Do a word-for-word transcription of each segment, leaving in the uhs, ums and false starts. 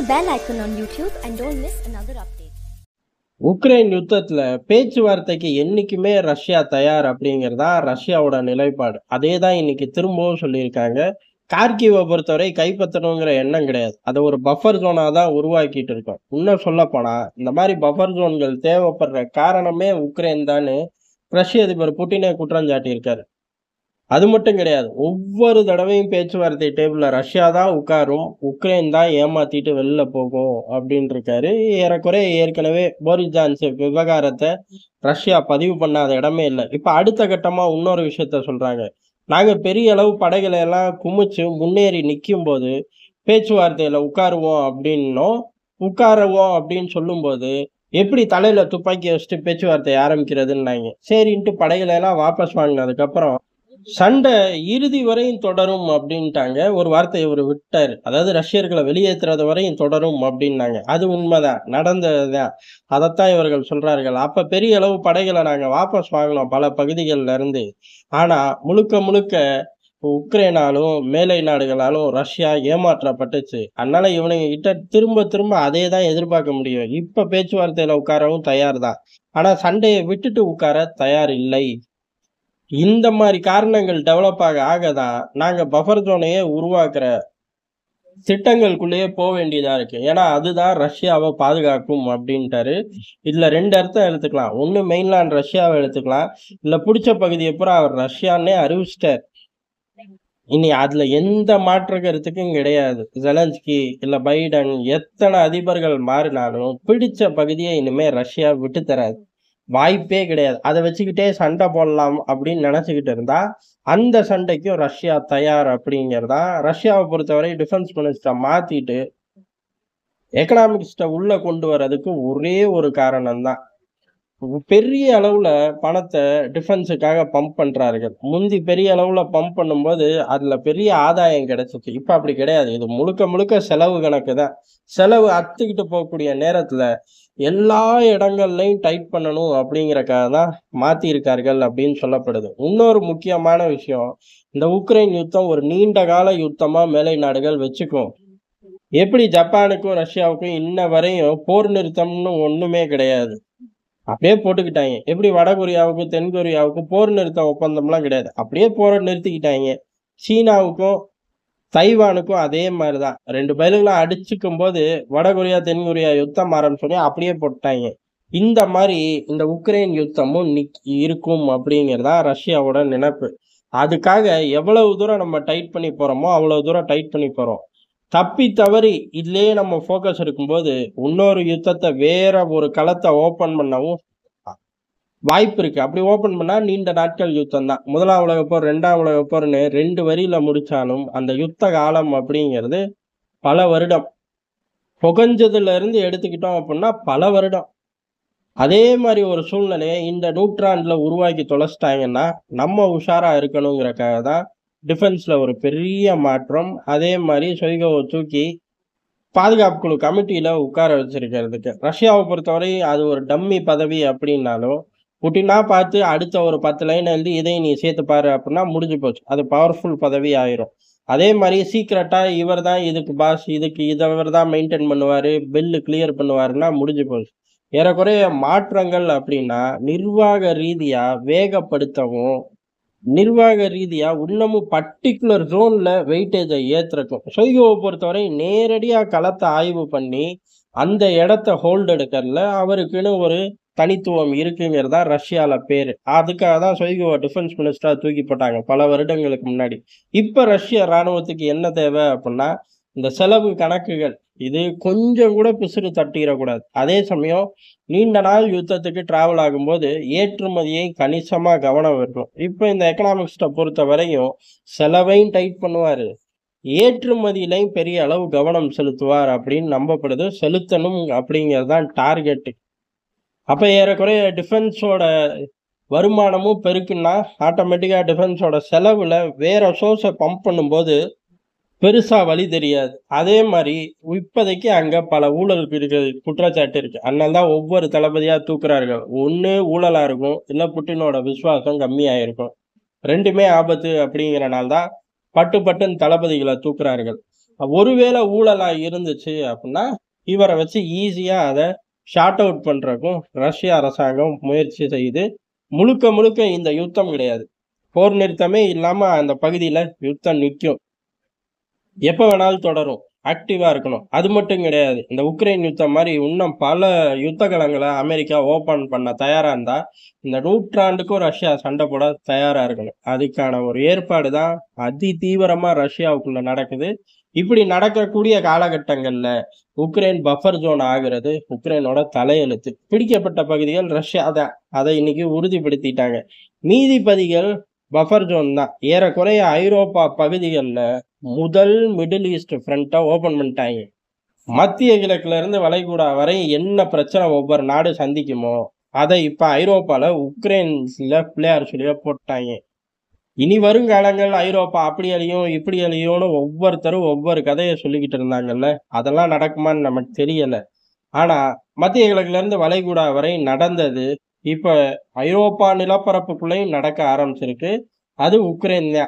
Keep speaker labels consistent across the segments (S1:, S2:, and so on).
S1: the bell icon on YouTube and don't miss another update.
S2: Ukraine யுத்தத்துல பேச்சுவார்த்தைக்கு என்னைக்குமே Russia தயார் அப்படிங்கிறதா ரஷ்யாவோட நிலைப்பாடு. அதே தான் இன்னைக்கு திரும்பவும் சொல்லியிருக்காங்க. கார்கிவை பொறுத்தவரை கைப்பற்றணுங்கிற எண்ணம் கிடையாது. அதை ஒரு பஃபர் ஜோனா தான் உருவாக்கிட்டு இருக்கோம். இன்னும் சொல்ல போனா இந்த மாதிரி பஃபர் ஜோன்கள் தேவைப்படுற காரணமே உக்ரைன் தான்னு ரஷ்ய அதிபர் புட்டினே குற்றம் சாட்டியிருக்காரு. அது மட்டும் கிடையாது, ஒவ்வொரு தடவையும் பேச்சுவார்த்தை டேபிள்ல ரஷ்யா தான் உட்காரும், உக்ரைன் தான் ஏமாத்திட்டு வெளில போகும் அப்படின்னு இருக்காரு. ஏறக்குறைய ஏற்கனவே போரிஸ் ஜான்சன் விவகாரத்தை ரஷ்யா பதிவு பண்ணாத இடமே இல்லை. இப்ப அடுத்த கட்டமா இன்னொரு விஷயத்த சொல்றாங்க. நாங்க பெரிய அளவு படைகளை எல்லாம் குமிச்சு முன்னேறி நிற்கும் போது பேச்சுவார்த்தையில உட்காருவோம் அப்படின்னும் உட்காருவோம் அப்படின்னு சொல்லும்போது எப்படி தலையில துப்பாக்கி வச்சுட்டு பேச்சுவார்த்தை ஆரம்பிக்கிறதுன்னாங்க. சரின்ட்டு படைகளை எல்லாம் வாபஸ் வாங்கினதுக்கு சண்டை இறுதி வரையும் தொடரும் அப்படின்ட்டாங்க. ஒரு வார்த்தை இவர் விட்டாரு, அதாவது ரஷ்யர்களை வெளியேற்றுறது வரையும் தொடரும் அப்படின்னாங்க. அது உண்மைதான், நடந்ததுதான். அதைத்தான் இவர்கள் சொல்றார்கள். அப்ப பெரிய அளவு படைகளை நாங்க வாபஸ் வாங்கினோம் பல பகுதிகள்ல இருந்து. ஆனா முழுக்க முழுக்க உக்ரைனாலும் மேலை நாடுகளாலும் ரஷ்யா ஏமாற்றப்பட்டுச்சு. அதனால இவனுங்க கிட்ட திரும்ப திரும்ப அதே தான் எதிர்பார்க்க முடியும். இப்ப பேச்சுவார்த்தையில உட்காரவும் தயார் தான், ஆனா சண்டையை விட்டுட்டு உட்கார தயார் இல்லை. இந்த மாதிரி காரணங்கள் டெவலப் ஆக ஆகதான் நாங்க பஃபர் ஜோனையே உருவாக்குற திட்டங்களுக்குள்ளேயே போக வேண்டியதா இருக்கு. ஏன்னா அதுதான் ரஷ்யாவை பாதுகாக்கும் அப்படின்ட்டாரு. இதுல ரெண்டு அர்த்தம் எடுத்துக்கலாம். ஒண்ணு மெயின்லாண்ட் ரஷ்யாவை எடுத்துக்கலாம், இல்ல பிடிச்ச பகுதியை பூரா அவர் ரஷ்யான்னே அறிவிச்சிட்டார். இனி அதுல எந்த மாற்று கருத்துக்கும் கிடையாது. ஜெலன்ஸ்கி இல்ல பைடன் எத்தனை அதிபர்கள் மாறினாலும் பிடிச்ச பகுதியை இனிமே ரஷ்யா விட்டு தராது, வாய்ப்பே கிடையாது. அதை வச்சுக்கிட்டே சண்டை போடலாம் அப்படின்னு நினைச்சுக்கிட்டு இருந்தா அந்த சண்டைக்கும் ரஷ்யா தயார் அப்படிங்கிறதா. ரஷ்யாவை பொறுத்தவரை டிஃபென்ஸ் மினிஸ்டரை மாத்திட்டு எக்கனாமிக்ஸ்ட உள்ள கொண்டு வர்றதுக்கு ஒரே ஒரு காரணம் தான், பெரிய அளவுல பணத்தை டிஃபென்ஸுக்காக பம்ப் பண்றார்கள். முந்தி பெரிய அளவுல பம்ப் பண்ணும்போது அதுல பெரிய ஆதாயம் கிடைச்சிச்சு. இப்ப அப்படி கிடையாது, இது முழுக்க முழுக்க செலவு கணக்கு தான். செலவு அத்துக்கிட்டு போகக்கூடிய நேரத்துல எல்லா இடங்கள்லையும் டைட் பண்ணணும் அப்படிங்கறக்காக தான் மாத்தி இருக்கார்கள் அப்படின்னு சொல்லப்படுது. இன்னொரு முக்கியமான விஷயம், இந்த உக்ரைன் யுத்தம் ஒரு நீண்ட கால யுத்தமா மேலை நாடுகள் வச்சுக்கும். எப்படி ஜப்பானுக்கும் ரஷ்யாவுக்கும் இன்ன வரையும் போர் நிறுத்தம்னு ஒண்ணுமே கிடையாது, அப்படியே போட்டுக்கிட்டாங்க. எப்படி வடகொரியாவுக்கும் தென்கொரியாவுக்கும் போர் நிறுத்த ஒப்பந்தம்லாம் கிடையாது, அப்படியே போரை நிறுத்திக்கிட்டாங்க. சீனாவுக்கும் தைவானுக்கும் அதே மாதிரிதான். ரெண்டு பயில்களை அடிச்சுக்கும் போது வடகொரியா தென்கொரியா யுத்தம் ஆரம்பிச்சோடனே அப்படியே போட்டாங்க. இந்த மாதிரி இந்த உக்ரைன் யுத்தமும் இருக்கும் அப்படிங்கிறதா ரஷ்யாவோட நினைப்பு. அதுக்காக எவ்வளவு தூரம் நம்ம டைட் பண்ணி போறோமோ அவ்வளவு தூரம் டைட் பண்ணி போறோம். தப்பி தவறி இதுலயே நம்ம ஃபோக்கஸ் இருக்கும்போது இன்னொரு யுத்தத்தை வேற ஒரு களத்தை ஓபன் பண்ணவும் வாய்ப்பு இருக்கு. அப்படி ஓபன் பண்ணா நீண்ட நாட்கள் யுத்தம் தான். முதலாம் உலக போர் ரெண்டாம் உலக போர்னு ரெண்டு வரியில முடிச்சாலும் அந்த யுத்த காலம் அப்படிங்கிறது பல வருடம். புகஞ்சதுல இருந்து எடுத்துக்கிட்டோம் அப்படின்னா பல வருடம். அதே மாதிரி ஒரு சூழ்நிலையை இந்த நூற்றாண்டுல உருவாக்கி தொலைச்சிட்டாங்கன்னா நம்ம உஷாரா இருக்கணுங்கிறக்காக தான் டிஃபென்ஸ்ல ஒரு பெரிய மாற்றம். அதே மாதிரி சொய்கோவை தூக்கி பாதுகாப்பு குழு கமிட்டியில உட்கார வச்சிருக்கிறதுக்கு. ரஷ்யாவை பொறுத்தவரை அது ஒரு டம்மி பதவி அப்படின்னாலும் புட்டினா பார்த்து அடுத்த ஒரு பத்து லைன் எழுதி இதை நீ சேர்த்து பாரு அப்படின்னா முடிஞ்சு போச்சு, அது பவர்ஃபுல் பதவி ஆயிரும். அதே மாதிரி சீக்கிரட்டா இவர் தான் இதுக்கு பாஸ், இதுக்கு இவர் தான் மெயின்டைன் பண்ணுவாரு, பில்லு கிளியர் பண்ணுவாருன்னா முடிஞ்சு போச்சு. ஏறக்குறைய மாற்றங்கள் அப்படின்னா நிர்வாக ரீதியா வேகப்படுத்தவும் நிர்வாக ரீதியா இன்னமும் பர்டிகுலர் ஜோன்ல வெயிட்டேஜை ஏத்துறக்கும். சொய்கோவை பொறுத்தவரை நேரடியா களத்தை ஆய்வு பண்ணி அந்த இடத்த ஹோல்டு எடுக்கிறதுல அவருக்குன்னு ஒரு தனித்துவம் இருக்குங்கிறதா ரஷ்யால பேரு. அதுக்காக தான் சொய்கோவை டிஃபென்ஸ் மினிஸ்டரா தூக்கி போட்டாங்க பல வருடங்களுக்கு முன்னாடி. இப்ப ரஷ்ய இராணுவத்துக்கு என்ன தேவை அப்படின்னா இந்த செலவு கணக்குகள் இது கொஞ்சம் கூட பிசுறு தட்டிடக்கூடாது. அதே சமயம் நீண்ட நாள் யுத்தத்துக்கு டிராவல் ஆகும்போது ஏற்றுமதியை கணிசமா கவனம் இருக்கணும். இப்ப இந்த எக்கனாமிக்ஸ்ட பொறுத்த வரையும் செலவையும் டைட் பண்ணுவாரு, ஏற்றுமதியிலையும் பெரிய அளவு கவனம் செலுத்துவார் அப்படின்னு நம்பப்படுது. செலுத்தணும் அப்படிங்கிறதுதான் டார்கெட். அப்ப ஏறக்குறைய டிஃபென்ஸோட வருமானமும் பெருக்குன்னா ஆட்டோமேட்டிக்கா டிஃபென்ஸோட செலவுல வேற சோர்ஸை பம்ப் பண்ணும்போது பெருசா வழி தெரியாது. அதே மாதிரி இப்போதைக்கு அங்க பல ஊழல் பிரிவுகள் குற்றச்சாட்டு இருக்கு. அதனால்தான் ஒவ்வொரு தளபதியா தூக்குறார்கள். ஒண்ணு ஊழலா இருக்கும், இல்ல புட்டினோட விசுவாசம் கம்மியாயிருக்கும். ரெண்டுமே ஆபத்து அப்படிங்கிறனால்தான் பட்டு பட்டுன்னு தளபதிகளை தூக்குறார்கள். ஒருவேளை ஊழலா இருந்துச்சு அப்படின்னா இவரை வச்சு ஈஸியா அதை ஷார்ட் அவுட் பண்றதுக்கும் ரஷ்ய அரசாங்கம் முயற்சி செய்து முழுக்க முழுக்க இந்த யுத்தம் கிடையாது, போர் நிறுத்தமே இல்லாம அந்த பகுதியில யுத்தம் நிற்கும், எப்ப வேணாலும் தொடரும், ஆக்டிவா இருக்கணும். அது மட்டும் கிடையாது, இந்த உக்ரைன் யுத்தம் மாதிரி இன்னும் பல யுத்த களங்களை அமெரிக்கா ஓபன் பண்ண தயாரா இருந்தா இந்த நூற்றாண்டுக்கும் ரஷ்யா சண்டை போட தயாரா இருக்கணும். அதுக்கான ஒரு ஏற்பாடு தான் அதி தீவிரமா ரஷ்யாவுக்குள்ள நடக்குது. இப்படி நடக்கக்கூடிய காலகட்டங்கள்ல உக்ரைன் பஃபர் ஜோன் ஆகிறது உக்ரைனோட தலையெழுத்து. பிடிக்கப்பட்ட பகுதிகள் ரஷ்யா தான், அதை இன்னைக்கு உறுதிப்படுத்திட்டாங்க. மீதி பகுதிகள் பஃபர் ஜோன் தான். ஏறக்குறைய ஐரோப்பா பகுதிகளில் முதல் மிடில் ஈஸ்ட் ஃப்ரண்ட்டை ஓபன் பண்ணிட்டாங்க. மத்திய கிழக்குல இருந்து வளைகுடா வரை என்ன பிரச்சனை ஒவ்வொரு நாடு சந்திக்குமோ அதை இப்ப ஐரோப்பால உக்ரைன்ல பிள்ளையார் சொல்லிய போட்டாங்க. இனி வருங்காலங்கள் ஐரோப்பா அப்படி அழியும் இப்படி அழியும்னு ஒவ்வொருத்தரும் ஒவ்வொரு கதையை சொல்லிக்கிட்டு இருந்தாங்கல்ல, அதெல்லாம் நடக்குமான்னு நமக்கு தெரியல. ஆனா மத்திய கிழக்குல இருந்து வளைகுடா வரை நடந்தது இப்ப ஐரோப்பா நிலப்பரப்புக்குள்ளேயும் நடக்க ஆரம்பிச்சிருக்கு. அது உக்ரைன் தான்.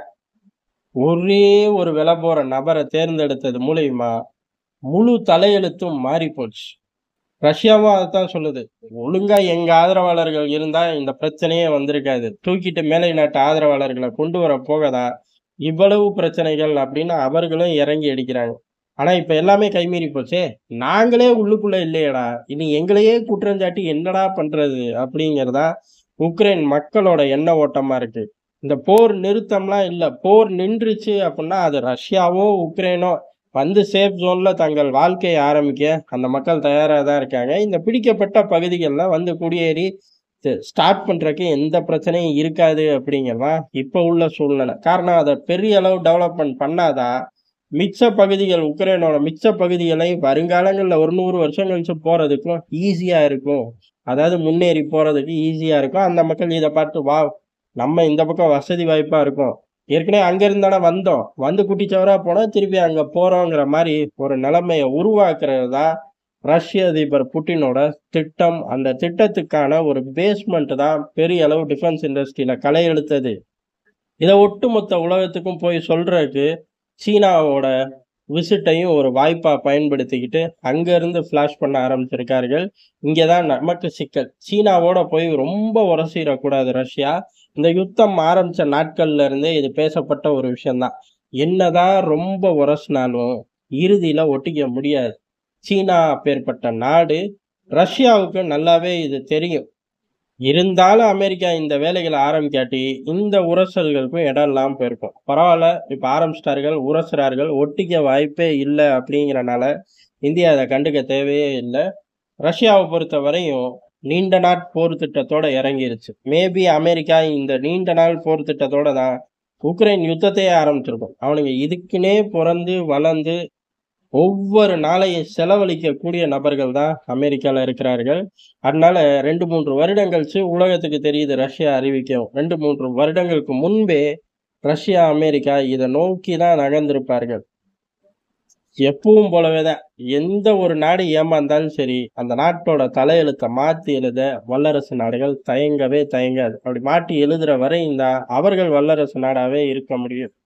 S2: ஒரே ஒரு விலை போற நபரை தேர்ந்தெடுத்தது மூலியமா முழு தலையெழுத்தும் மாறி போச்சு. ரஷ்யாவும் அதைத்தான் சொல்லுது, ஒழுங்கா எங்க ஆதரவாளர்கள் இருந்தா இந்த பிரச்சனையே வந்திருக்காது, தூக்கிட்டு மேலை நாட்டு ஆதரவாளர்களை கொண்டு வர போகதா இவ்வளவு பிரச்சனைகள் அப்படின்னு அவர்களும் இறங்கி அடிக்கிறாங்க. ஆனா இப்ப எல்லாமே கைமீறி போச்சே, நாங்களே உள்ளுக்குள்ள இல்லையடா, இனி எங்களையே குற்றஞ்சாட்டி என்னடா பண்றது அப்படிங்கிறதா உக்ரைன் மக்களோட எண்ண ஓட்டமா இருக்கு. இந்த போர் நிறுத்தம்லாம் இல்ல, போர் நின்றுச்சு அப்படின்னா அது ரஷ்யாவோ உக்ரைனோ வந்து சேஃப் ஜோன்ல தங்கள் வாழ்க்கையை ஆரம்பிக்க அந்த மக்கள் தயாரா தான் இருக்காங்க. இந்த பிடிக்கப்பட்ட பகுதிகளில் வந்து குடியேறி ஸ்டார்ட் பண்றதுக்கு எந்த பிரச்சனையும் இருக்காது அப்படிங்கிறதான் இப்ப உள்ள சூழ்நிலை. காரணம் அதை பெரிய அளவு டெவலப்மெண்ட் பண்ணாதான் மிச்ச பகுதிகள் உக்ரைனோட மிச்ச பகுதிகளை வருங்காலங்களில் ஒரு நூறு வருஷம் கழிச்சு போறதுக்கும் ஈஸியா இருக்கும். அதாவது முன்னேறி போறதுக்கு ஈஸியா இருக்கும். அந்த மக்கள் இதை பார்த்து வா, நம்ம இந்த பக்கம் வசதி வாய்ப்பா இருக்கும், ஏற்கனவே அங்க இருந்தானே வந்தோம், வந்து குட்டிச்சவரா போனா திருப்பி அங்க போறோங்கிற மாதிரி ஒரு நிலைமையை உருவாக்குறது தான் ரஷ்ய அதிபர் புட்டினோட திட்டம். அந்த திட்டத்துக்கான ஒரு பேஸ்மெண்ட் தான் பெரிய அளவு டிஃபென்ஸ் இண்டஸ்ட்ரியில களை எழுத்தது. இதை ஒட்டுமொத்த உலகத்துக்கும் போய் சொல்றதுக்கு சீனாவோட விசிட்டையும் ஒரு வாய்ப்பா பயன்படுத்திக்கிட்டு அங்க இருந்து ஃபிளாஷ் பண்ண ஆரம்பிச்சிருக்கார்கள். இங்கதான் நமக்கு சிக்கல். சீனாவோட போய் ரொம்ப உரசிடக்கூடாது ரஷ்யா. இந்த யுத்தம் ஆரம்பிச்ச நாட்கள்ல இருந்தே இது பேசப்பட்ட ஒரு விஷயம்தான். என்னதான் ரொம்ப உரசினாலும் இறுதியில ஒட்டிக்க முடியாது. சீனா அப்பேற்பட்ட நாடு, ரஷ்யாவுக்கு நல்லாவே இது தெரியும். இருந்தாலும் அமெரிக்கா இந்த வேலைகளை ஆரம்பிக்காட்டி இந்த உரசல்களுக்கும் இடம் இல்லாம போயிருக்கும். பரவாயில்ல, இப்ப ஆரம்பிச்சிட்டார்கள், உரசுறார்கள், ஒட்டிக்க வாய்ப்பே இல்லை அப்படிங்கிறனால இந்தியா அதை கண்டுக்க தேவையே இல்லை. ரஷ்யாவை பொறுத்த வரையும் நீண்ட நாள் போர் திட்டத்தோட இறங்கிருச்சு. மேபி அமெரிக்கா இந்த நீண்ட நாள் போர் திட்டத்தோட தான் உக்ரைன் யுத்தத்தையே ஆரம்பிச்சிருக்கும். அவனுங்க இதுக்குன்னே பிறந்து வளர்ந்து ஒவ்வொரு நாளையும் செலவழிக்கக்கூடிய நபர்கள் தான் அமெரிக்கால இருக்கிறார்கள். அதனால ரெண்டு மூன்று வருடங்கள் உலகத்துக்கு தெரியுது ரஷ்யா அறிவிக்கும். ரெண்டு மூன்று வருடங்களுக்கு முன்பே ரஷ்யா அமெரிக்கா இதை நோக்கி தான் நகர்ந்திருப்பார்கள். எப்பவும் போலவே தான் எந்த ஒரு நாடு ஏமாந்தாலும் சரி, அந்த நாட்டோட தலையெழுத்தை மாற்றி எழுத வல்லரசு நாடுகள் தயங்கவே தயங்காது. அப்படி மாற்றி எழுதுற வரையும் தான் அவர்கள் வல்லரசு நாடாவே இருக்க முடியும்.